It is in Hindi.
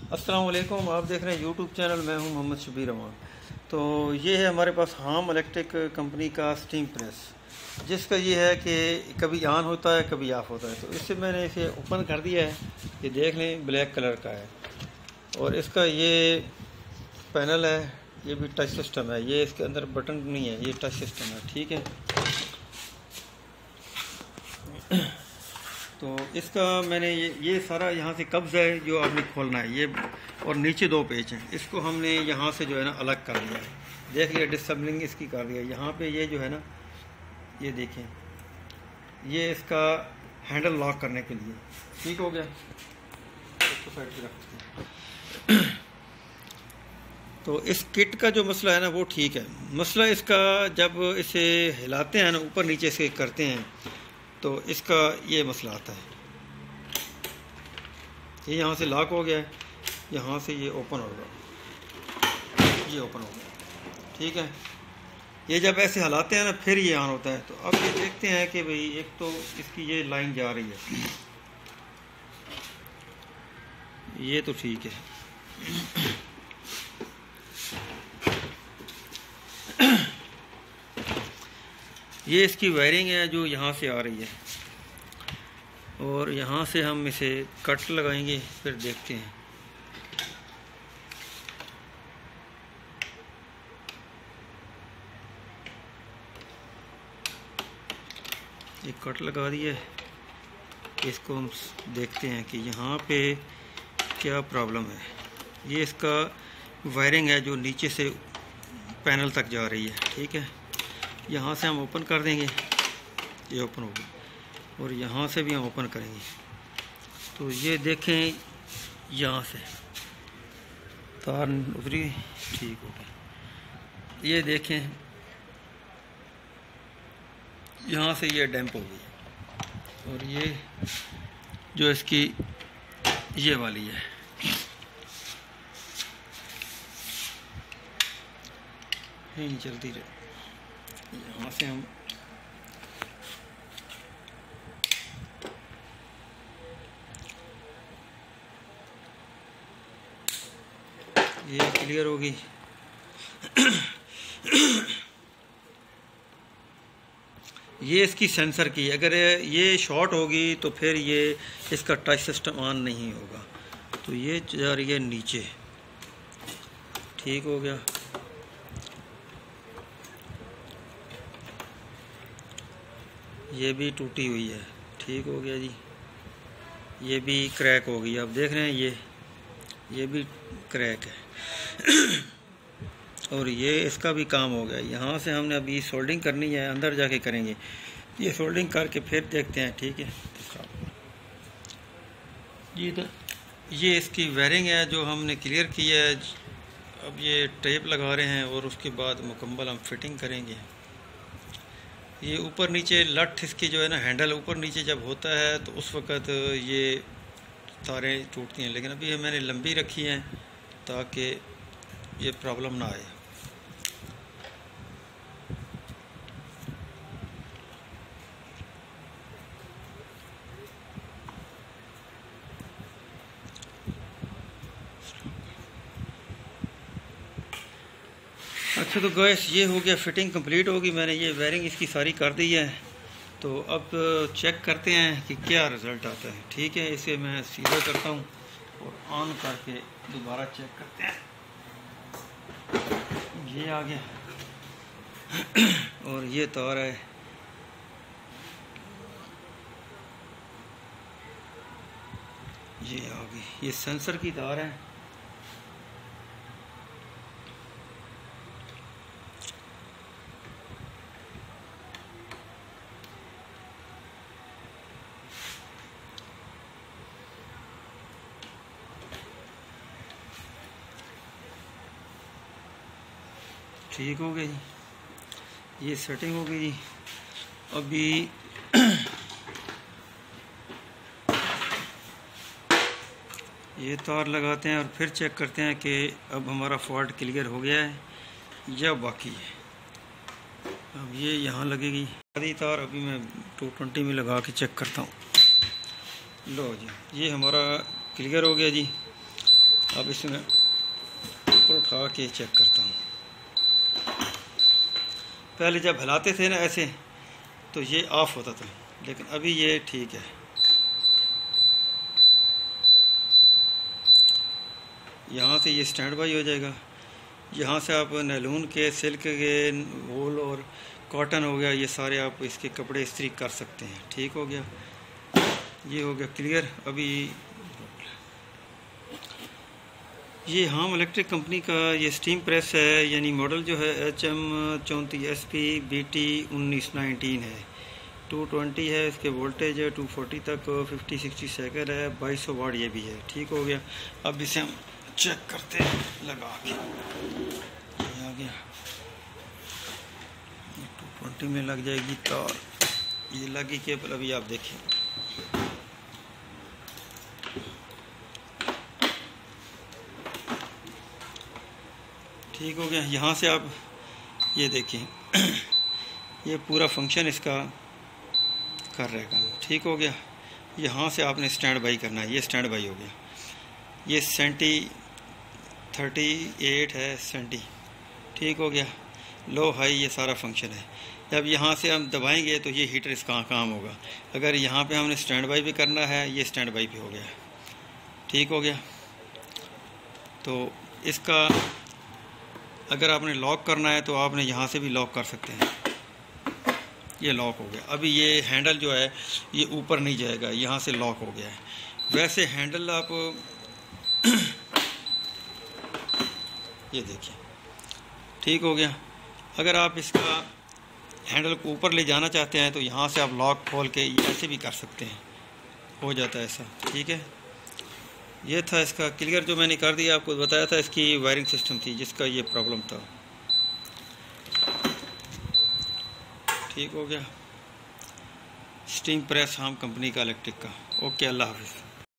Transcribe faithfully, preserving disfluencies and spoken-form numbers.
अस्सलाम वालेकुम, आप देख रहे हैं यूट्यूब चैनल। मैं हूं मोहम्मद शबीर अमान। तो ये है हमारे पास हाम इलेक्ट्रिक कंपनी का स्टीम प्रेस, जिसका ये है कि कभी ऑन होता है कभी ऑफ़ होता है। तो इससे मैंने इसे ओपन कर दिया है, ये देख लें ब्लैक कलर का है। और इसका ये पैनल है, ये भी टच सिस्टम है। ये इसके अंदर बटन नहीं है, ये टच सिस्टम है, ठीक है। तो इसका मैंने ये ये सारा यहाँ से कब्ज़ है जो आपने खोलना है, ये और नीचे दो पेच हैं, इसको हमने यहाँ से जो है ना अलग कर दिया है। देख लिया, डिसम्बलिंग इसकी कर दिया। यहाँ पे ये जो है ना, ये देखें, ये इसका हैंडल लॉक करने के लिए ठीक हो गया। इसको साइड पे रखते हैं। तो इस किट का जो मसला है ना वो ठीक है। मसला इसका जब इसे हिलाते हैं ना, ऊपर नीचे से करते हैं, तो इसका ये मसला आता है। ये यहाँ से लॉक हो गया है, यहाँ से ये ओपन होगा, ये ओपन हो गया, ठीक है। ये जब ऐसे हिलाते हैं ना फिर ये ऑन होता है। तो अब ये देखते हैं कि भाई एक तो इसकी ये लाइन जा रही है, ये तो ठीक है। ये इसकी वायरिंग है जो यहाँ से आ रही है, और यहाँ से हम इसे कट लगाएंगे, फिर देखते हैं। ये कट लगा दिया है, इसको हम देखते हैं कि यहाँ पे क्या प्रॉब्लम है। ये इसका वायरिंग है जो नीचे से पैनल तक जा रही है, ठीक है। यहाँ से हम ओपन कर देंगे, ये ओपन हो गया, और यहाँ से भी हम ओपन करेंगे। तो ये देखें, यहाँ से तार उतरी, ठीक हो गया। ये देखें, यहाँ से ये डैम्प हो गई, और ये जो इसकी ये वाली है, ये नहीं चलती रहे। यहाँ से हम ये क्लियर होगी। ये इसकी सेंसर की, अगर ये शॉर्ट होगी तो फिर ये इसका टच सिस्टम ऑन नहीं होगा। तो ये जा रही है नीचे, ठीक हो गया। ये भी टूटी हुई है, ठीक हो गया जी। ये भी क्रैक हो गई, आप देख रहे हैं, ये ये भी क्रैक है। और ये इसका भी काम हो गया। यहाँ से हमने अभी सोल्डिंग करनी है, अंदर जाके करेंगे। ये सोल्डिंग करके फिर देखते हैं, ठीक है। ये तो ये इसकी वायरिंग है जो हमने क्लियर की है। अब ये टेप लगा रहे हैं और उसके बाद मुकम्मल हम फिटिंग करेंगे। ये ऊपर नीचे लठ इसकी जो है ना, हैंडल ऊपर नीचे जब होता है तो उस वक़्त ये तारें टूटती हैं, लेकिन अभी मैंने लंबी रखी हैं ताकि ये प्रॉब्लम ना आए। अच्छा, तो गैस ये हो गया, फिटिंग कंप्लीट होगी। मैंने ये वायरिंग इसकी सारी कर दी है। तो अब चेक करते हैं कि क्या रिज़ल्ट आता है, ठीक है। इसे मैं सीधा करता हूँ और ऑन करके दोबारा चेक करते हैं। ये आ गया, और ये तार है, ये आ गई, ये सेंसर की तार है। ठीक हो गई जी, ये सेटिंग हो गई जी। अभी ये तार लगाते हैं और फिर चेक करते हैं कि अब हमारा फॉल्ट क्लियर हो गया है या बाकी है। अब ये यहाँ लगेगी आधी तार, अभी मैं टू ट्वेंटी में लगा के चेक करता हूँ। लो जी, ये हमारा क्लियर हो गया जी। अब इसमें ऊपर उठा के चेक करता हूँ। पहले जब हिलाते थे ना ऐसे तो ये ऑफ होता था, लेकिन अभी ये ठीक है। यहाँ से ये स्टैंड बाई हो जाएगा। यहाँ से आप नैलून के, सिल्क के, वूल और कॉटन हो गया, ये सारे आप इसके कपड़े इस्त्री कर सकते हैं। ठीक हो गया, ये हो गया क्लियर। अभी ये हाम इलेक्ट्रिक कंपनी का ये स्टीम प्रेस है, यानी मॉडल जो है एच एम चौंतीस एस पी बी टी उन्नीस नाइनटीन है। टू ट्वेंटी है, इसके वोल्टेज है टू फोर्टी तक, फिफ्टी सिक्सटी सेकंड है, बाईस सौ वाट ये भी है। ठीक हो गया। अब इसे हम चेक करते हैं लगा के। ये आ गया, टू ट्वेंटी में लग जाएगी तार, ये लगी केबल। अभी आप देखिए, ठीक हो गया। यहाँ से आप ये देखिए ये पूरा फंक्शन इसका कर रहेगा। ठीक हो गया। यहाँ से आपने स्टैंड बाई करना है, ये स्टैंड बाई हो गया। ये सेंटी थर्टी एट है सेंटी। ठीक हो गया। लो हाई ये सारा फंक्शन है। जब यहाँ से हम दबाएंगे तो ये हीटर इसका काम होगा। अगर यहाँ पे हमने स्टैंड बाई भी करना है, ये स्टैंड बाई भी हो गया। ठीक हो गया। तो इसका अगर आपने लॉक करना है तो आपने यहाँ से भी लॉक कर सकते हैं। ये लॉक हो गया। अभी ये हैंडल जो है ये ऊपर नहीं जाएगा, यहाँ से लॉक हो गया है। वैसे हैंडल आप ये देखिए, ठीक हो गया। अगर आप इसका हैंडल को ऊपर ले जाना चाहते हैं तो यहाँ से आप लॉक खोल के ऐसे भी कर सकते हैं, हो जाता है ऐसा। ठीक है, ये था इसका क्लियर, जो मैंने कर दिया। आपको बताया था इसकी वायरिंग सिस्टम थी जिसका ये प्रॉब्लम था। ठीक हो गया। स्टीम प्रेस हाम कंपनी का इलेक्ट्रिक का। ओके, अल्लाह हाफिज़।